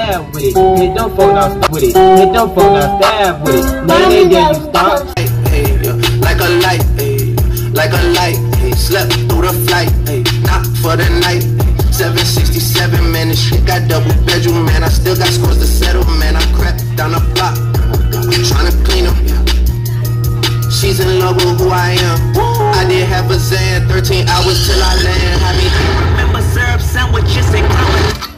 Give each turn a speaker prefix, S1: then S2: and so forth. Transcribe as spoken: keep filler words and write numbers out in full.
S1: stab with it. Hit them folk now stop with it. Hit them folk now stab with it. Nay, nay, then you stop.
S2: Hey, yeah, like a light, hey, like a light, hey, slept through the flight, hey, not for the night. seven sixty-seven, man, this shit got double bedroom, man. I still got scores to settle, man. I crept down the block, trying to clean them. She's in love with who I am. I did have a Zan, thirteen hours till I land. I mean, remember syrup sandwiches and growing.